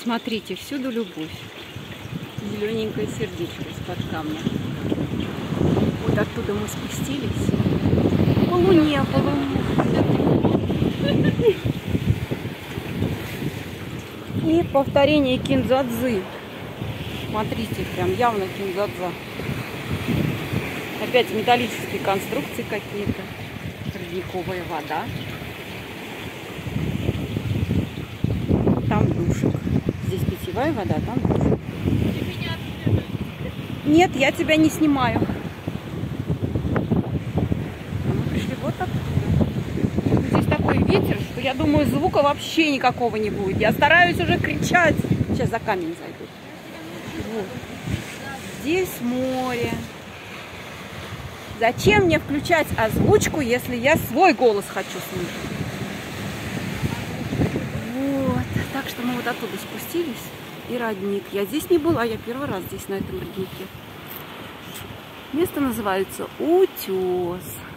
Смотрите, всюду любовь. Зелененькое сердечко из-под камня. Вот оттуда мы спустились. По луне, по луне. И повторение кинзадзы. Смотрите, прям явно кинзадза. Опять металлические конструкции какие-то. Родниковая вода. Там душик. Здесь питьевая вода, там душик. Нет, я тебя не снимаю. Мы пришли вот оттуда. Здесь такой ветер, что я думаю, звука вообще никакого не будет. Я стараюсь уже кричать. Сейчас за камень зайду. Вот. Здесь море. Зачем мне включать озвучку, если я свой голос хочу слышать? Вот. Так что мы вот оттуда спустились. И родник. Я здесь не была, я первый раз здесь, на этом роднике. Место называется Утес.